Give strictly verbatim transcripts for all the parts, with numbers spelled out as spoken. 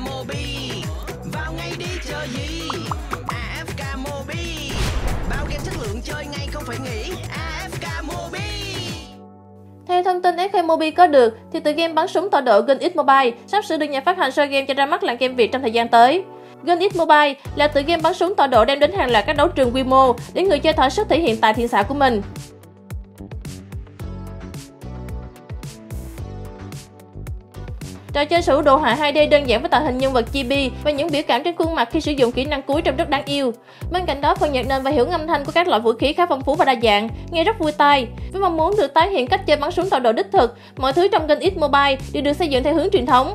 Mobi. Vào ngay đi chờ gì? a ép ca Mobi. Bao game chất lượng chơi ngay không phải nghĩ. a ép ca Mobi. Theo thông tin ép ca Mobi có được, thì tựa game bắn súng tọa độ Gun X Mobile sắp sửa được nhà phát hành Soi Game cho ra mắt làng game Việt trong thời gian tới. Gun X Mobile là tựa game bắn súng tọa độ đem đến hàng loạt các đấu trường quy mô để người chơi thỏa sức thể hiện tài thiện xạ của mình. Trò chơi sở hữu đồ họa hai D đơn giản với tạo hình nhân vật chibi và những biểu cảm trên khuôn mặt khi sử dụng kỹ năng cuối trông rất đáng yêu. Bên cạnh đó, phần nhạc nền và hiệu âm thanh của các loại vũ khí khá phong phú và đa dạng, nghe rất vui tai. Với mong muốn được tái hiện cách chơi bắn súng tọa độ đích thực, mọi thứ trong Gun X Mobile đều được xây dựng theo hướng truyền thống.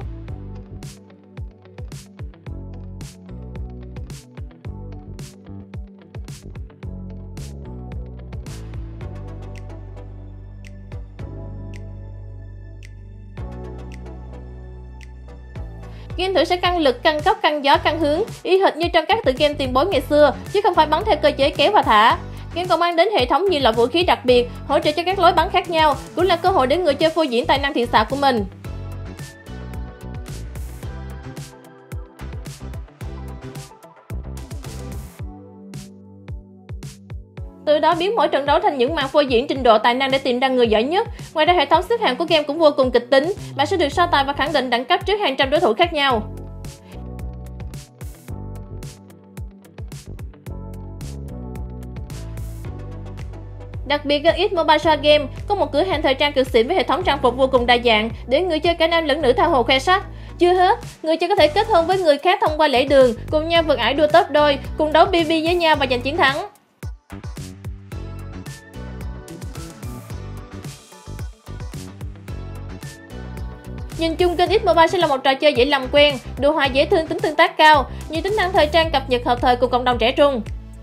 Game thử sẽ căng lực, căng góc, căng gió, căng hướng, y hệt như trong các tựa game tiền bối ngày xưa, chứ không phải bắn theo cơ chế kéo và thả. Game còn mang đến hệ thống nhiều loại vũ khí đặc biệt, hỗ trợ cho các lối bắn khác nhau, cũng là cơ hội để người chơi phô diễn tài năng thiện xạ của mình. Từ đó biến mỗi trận đấu thành những màn phô diễn trình độ tài năng để tìm ra người giỏi nhất. Ngoài ra, hệ thống xếp hạng của game cũng vô cùng kịch tính, bạn sẽ được so tài và khẳng định đẳng cấp trước hàng trăm đối thủ khác nhau. Đặc biệt, Gun X Mobile Soi Game có một cửa hàng thời trang cực xịn với hệ thống trang phục vô cùng đa dạng để người chơi cả nam lẫn nữ tha hồ khoe sắc. Chưa hết, người chơi có thể kết hôn với người khác thông qua lễ đường, cùng nhau vượt ải đua top đôi, cùng đấu bê bê với nhau và giành chiến thắng. Nhìn chung, Gun X Mobile sẽ là một trò chơi dễ làm quen, đồ họa dễ thương, tính tương tác cao, nhiều tính năng thời trang cập nhật hợp thời của cộng đồng trẻ trung.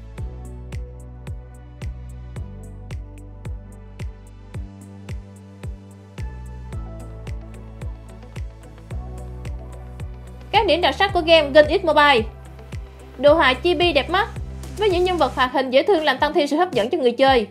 Các điểm đặc sắc của game Gun X Mobile: đồ họa chibi đẹp mắt, với những nhân vật hoạt hình dễ thương làm tăng thêm sự hấp dẫn cho người chơi.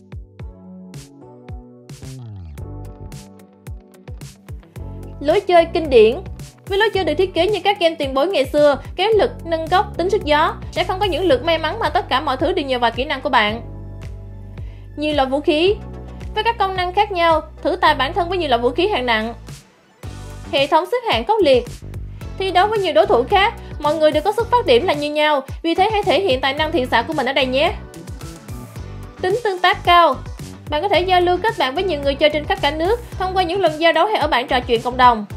Lối chơi kinh điển, với lối chơi được thiết kế như các game tiền bối ngày xưa, kéo lực, nâng góc, tính sức gió, sẽ không có những lượt may mắn mà tất cả mọi thứ đều nhờ vào kỹ năng của bạn. Nhiều loại vũ khí, với các công năng khác nhau, thử tài bản thân với nhiều loại vũ khí hạng nặng. Hệ thống xếp hạng khốc liệt, thi đấu với nhiều đối thủ khác, mọi người đều có xuất phát điểm là như nhau, vì thế hãy thể hiện tài năng thiện xạ của mình ở đây nhé. Tính tương tác cao, bạn có thể giao lưu kết bạn với nhiều người chơi trên khắp cả nước thông qua những lần giao đấu hay ở bảng trò chuyện cộng đồng.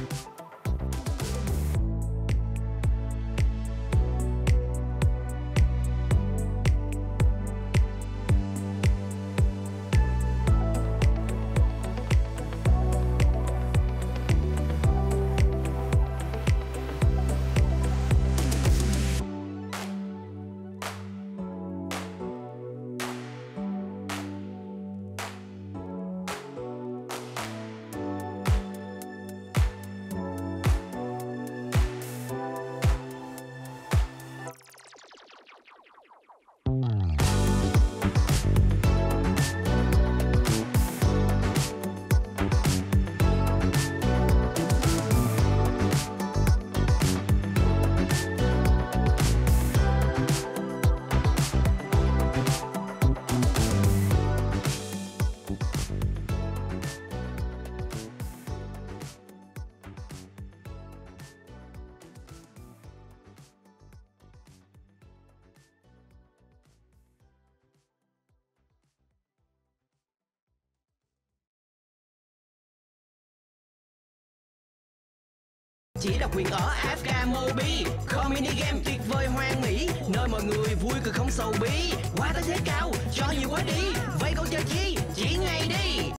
Chỉ độc quyền ở a ép ca Mobi, community game tuyệt vời hoang mỹ, nơi mọi người vui cười không sầu bí, qua tới thế cao cho nhiều quá đi, vậy còn chờ chi, chỉ ngay đi.